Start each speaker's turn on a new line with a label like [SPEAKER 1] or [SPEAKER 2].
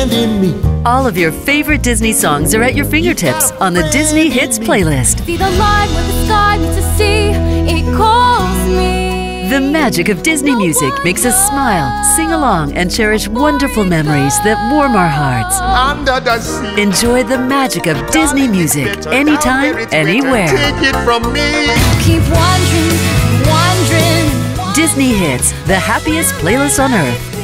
[SPEAKER 1] in me.
[SPEAKER 2] All of your favorite Disney songs are at your fingertips on the Disney Hits playlist.
[SPEAKER 3] See the line where the sky meets the sea, it calls me.
[SPEAKER 2] The magic of Disney music makes us smile, sing along, and cherish wonderful memories that warm our hearts.
[SPEAKER 1] Under the sea.
[SPEAKER 2] Enjoy the magic of Disney music anytime, anywhere.
[SPEAKER 1] Take it from me.
[SPEAKER 3] Keep wandering, wandering.
[SPEAKER 2] Disney Hits, the happiest playlist on earth.